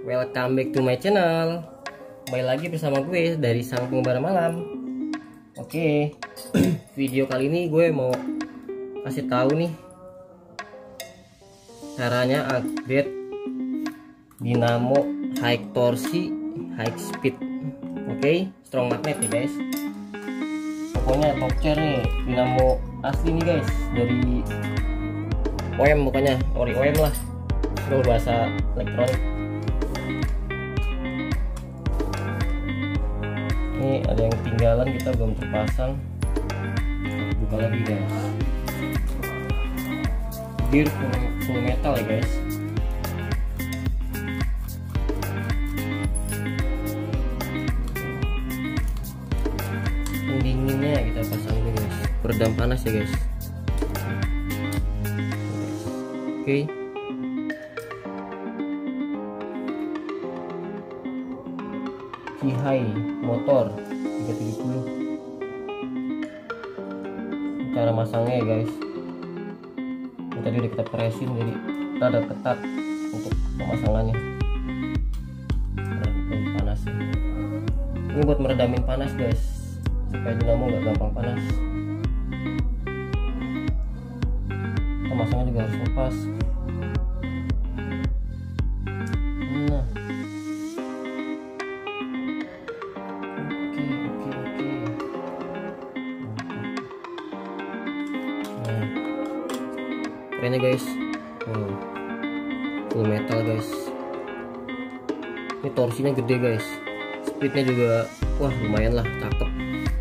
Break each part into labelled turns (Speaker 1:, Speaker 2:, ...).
Speaker 1: welcome back to my channel. Kembali lagi bersama gue dari Sang Pengembara Malam. Oke, video kali ini gue mau kasih tahu nih caranya upgrade dinamo high torsi high speed. Oke, strong magnet ya guys. Pokoknya top chair nih, dinamo asli nih guys, dari OEM, bukannya ori OEM lah, itu bahasa elektronik. Ini ada yang ketinggalan, kita belum terpasang. Buka lagi guys. Gear full metal ya guys. Pendinginnya kita pasang dulu guys, peredam panas ya guys. Oke. Kihai motor 370. Cara masangnya ya guys. Ini tadi udah kita presin, jadi rada ketat untuk pemasangannya. Meredam panas. Ini buat meredamin panas guys, supaya dinamo nggak gampang panas. Pemasangnya juga harus lepas. Nah, oke. Nah, keren ya guys. Wow, full metal guys. Ini torsinya gede guys, speednya juga wah lumayan lah, cakep.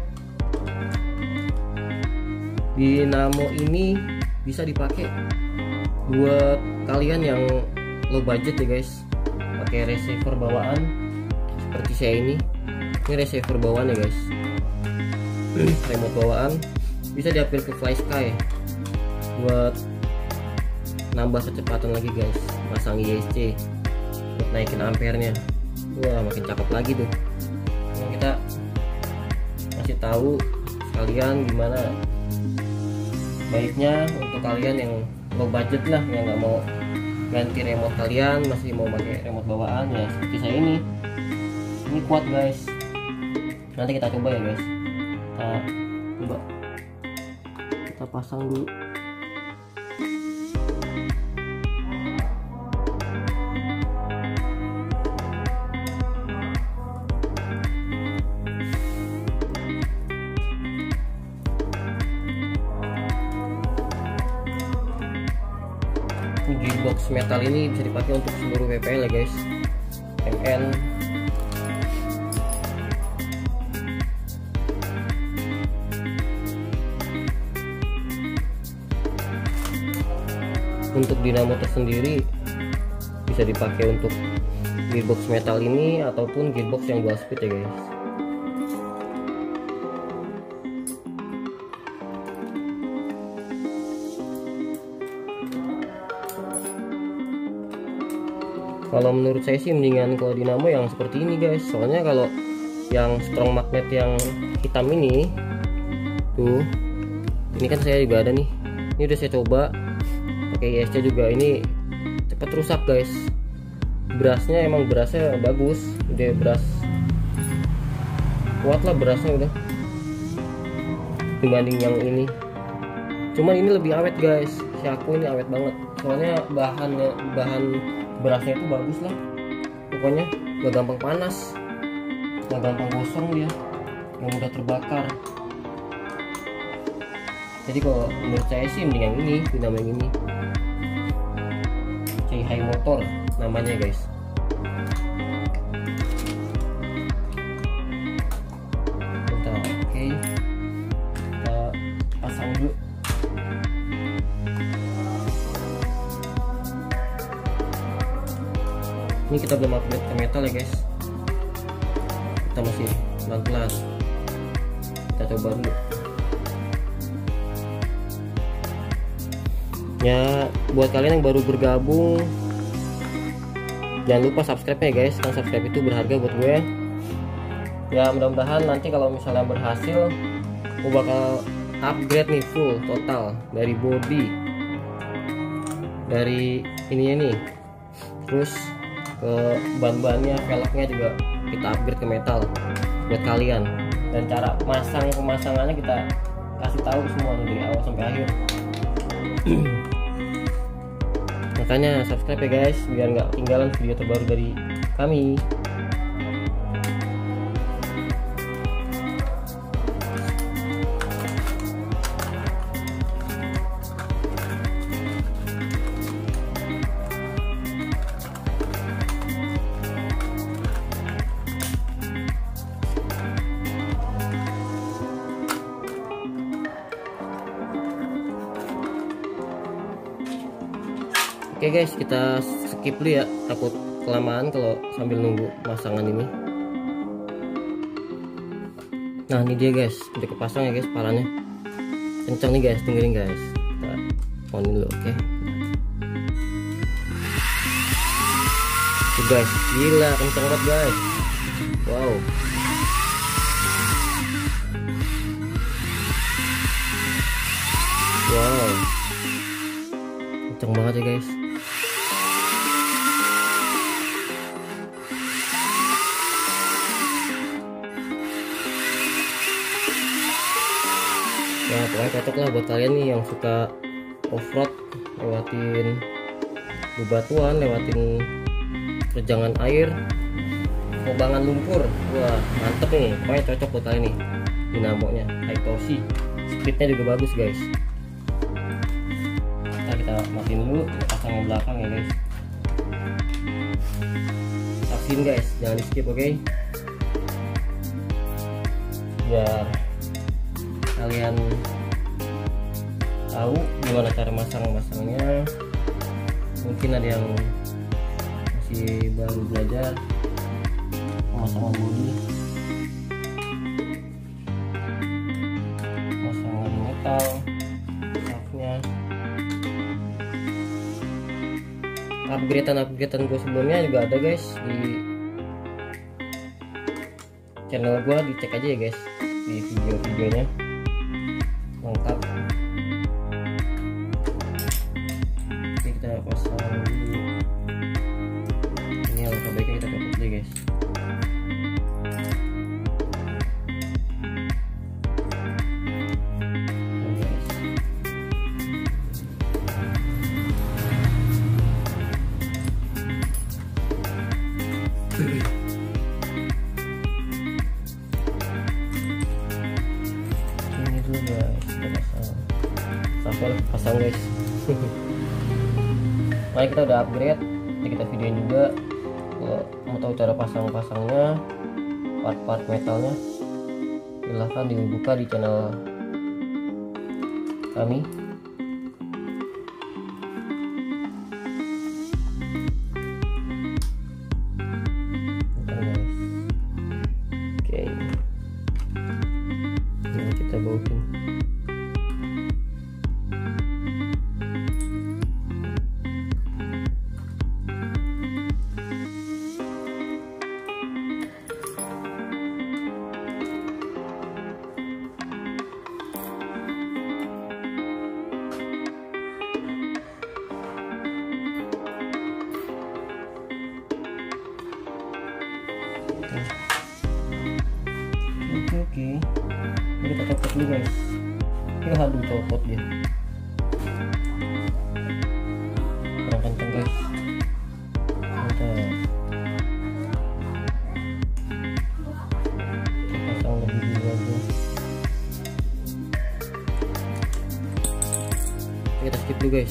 Speaker 1: Dinamo ini bisa dipakai buat kalian yang low budget ya guys, pakai receiver bawaan seperti saya ini. Ini receiver bawaan ya guys, remote bawaan, bisa diupgrade ke Fly Sky buat nambah kecepatan lagi guys, masang ISC buat naikin ampernya. Wah, makin cakep lagi tuh. Nah, kita kasih tahu sekalian gimana baiknya untuk kalian yang low budget lah, yang nggak mau ganti remote kalian, masih mau pakai remote bawaan ya seperti saya ini. Ini kuat guys. Nanti kita coba ya guys. Kita pasang dulu. Gearbox metal ini bisa dipakai untuk seluruh WPL ya guys, MN. Untuk dinamo tersendiri bisa dipakai untuk gearbox metal ini ataupun gearbox yang dual speed ya guys. Kalau menurut saya sih mendingan kalau dinamo yang seperti ini guys, soalnya kalau yang strong magnet yang hitam ini tuh, ini kan saya juga ada nih, ini udah saya coba pakai ISC juga, ini cepat rusak guys. Berasnya emang berasnya bagus, udah beras kuat lah berasnya udah dibanding yang ini. Cuman ini lebih awet guys, si aku ini awet banget, soalnya bahan berasnya itu bagus lah, pokoknya gak gampang panas, gak gampang gosong dia, gak mudah terbakar. Jadi kalau menurut saya sih mending yang ini, dinamo yang ini, Kihai motor namanya guys. Bentar, oke. Kita pasang dulu. Ini kita belum upgrade ke metal ya guys, kita masih pelan-pelan. Kita coba dulu ya. Buat kalian yang baru bergabung, jangan lupa subscribe ya guys, kan subscribe itu berharga buat gue ya. Mudah-mudahan nanti kalau misalnya berhasil, gue bakal upgrade nih full total, dari body, dari ininya nih, terus ke ban-bannya, velgnya juga kita upgrade ke metal buat kalian. Dan cara pemasangannya kita kasih tahu semua dari awal sampai akhir. Makanya subscribe ya guys, biar nggak ketinggalan video terbaru dari kami. Oke guys, kita skip dulu ya, takut kelamaan kalau sambil nunggu pasangan ini. Nah ini dia guys, udah kepasang ya guys, parahnya kencang nih guys, dengerin guys. Kita on dulu, oke. Tuh guys, gila kencang banget guys. Wow. Wow, kencang banget ya guys. Ya pokoknya cocok lah buat kalian nih yang suka off-road, lewatin bebatuan, lewatin terjangan air, kobangan lumpur. Wah mantep nih, pokoknya cocok buat kalian nih. Dinamonya high torsi, speednya juga bagus guys. Kita matiin dulu, kita pasang yang belakang ya guys. Saksiin guys, jangan di skip, oke? Biar kalian tahu gimana cara masangnya. Mungkin ada yang masih baru belajar pemasangan bodi, pemasangan metal, shaftnya. Upgradean gue sebelumnya juga ada guys di channel gue, dicek aja ya guys di video-videonya lengkap. Oke, kita pasang dulu ini, alangkah baiknya kita copot dulu guys. Ini dulu guys, kita pasang guys. Nah kita udah upgrade, jadi kita videoin juga. Kalau mau tahu cara pasangnya, part-part metalnya, silahkan dibuka di channel kami. Kita bautin. Oke. Ini kita copot dulu guys. Aduh copot dia. Kurang kenceng guys. Mantap. Pasang lebih dulu aja. Kita skip dulu guys.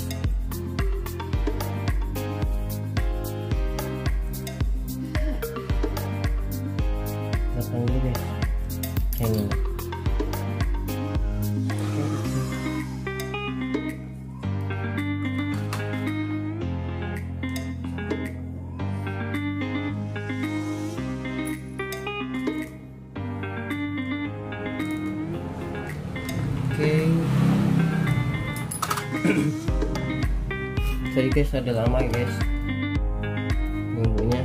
Speaker 1: Pasang dulu guys. Ini. Oke. Sorry guys, ada lama ya guys nunggunya.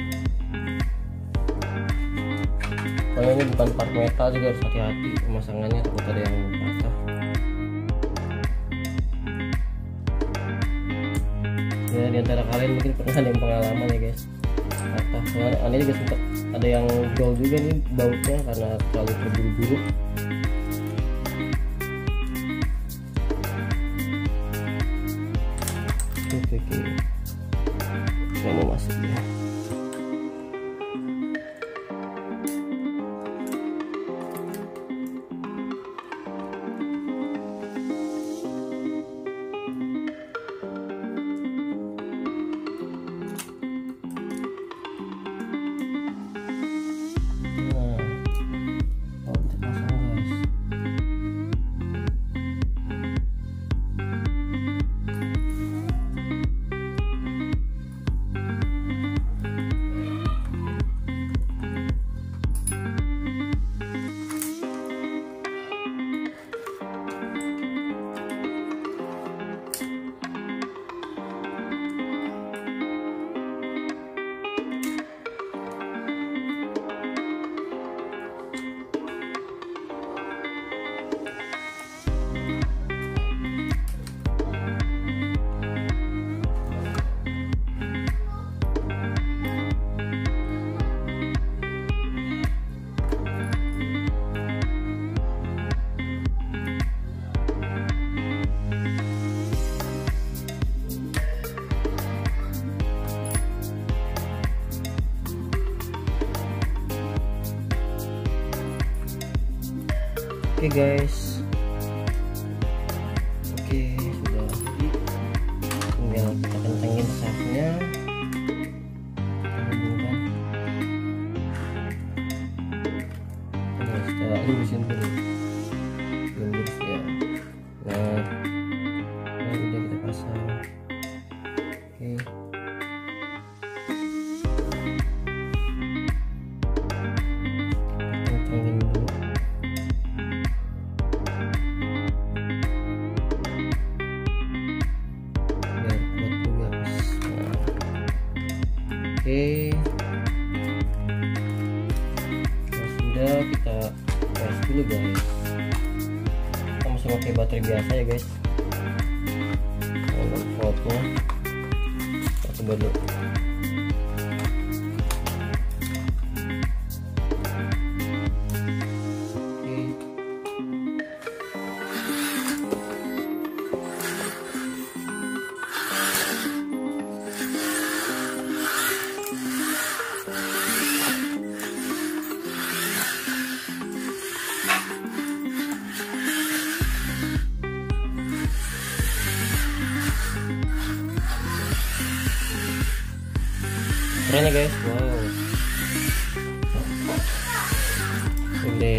Speaker 1: Kalau ini bukan part metal juga harus hati-hati pemasangannya, takut ada yang patah. Ya diantara kalian mungkin pernah ada yang pengalaman ya guys. patah. Soalnya juga sempat ada yang jol juga nih bautnya karena terlalu terburu-buru. Oke. Nggak mau masuk ya. Oke guys, sudah jadi, tinggal kita kencengin shaftnya, hubungkan. Setelah lurusin dulu, lurus ya. Nah, udah kita pasang. Oke. Kencengin dulu. Oke, nah, sudah kita tes dulu guys. Kita masih pakai baterai biasa ya guys, 6 voltnya. Kita coba dulu. Keren ya guys, wow. Ini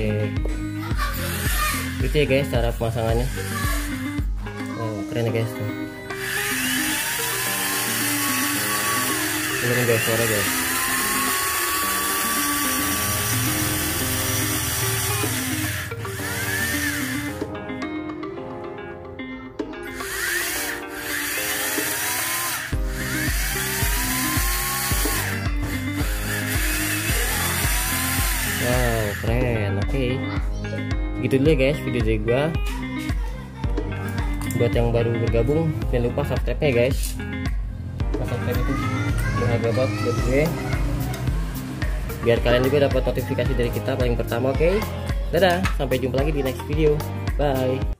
Speaker 1: gitu ya guys cara pemasangannya. Oh keren ya guys tuh. Ini guys suara guys. Wow keren. Oke, gitu dulu ya guys video dari gua. Buat yang baru bergabung jangan lupa subscribe nya guys. Subscribe itu berharga banget buat gue, biar kalian juga dapat notifikasi dari kita paling pertama. Oke, dadah, sampai jumpa lagi di next video, bye.